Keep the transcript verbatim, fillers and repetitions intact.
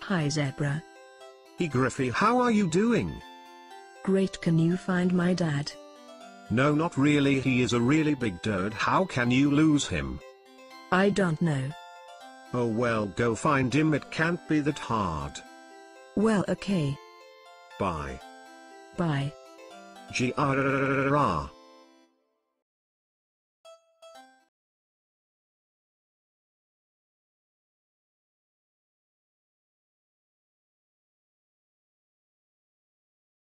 Hi Zebra. Hey Griffy, how are you doing? Great, can you find my dad? No, not really, he is a really big dude, how can you lose him? I don't know. Oh well, go find him, it can't be that hard. Well, okay. Bye. Bye. G R R R R.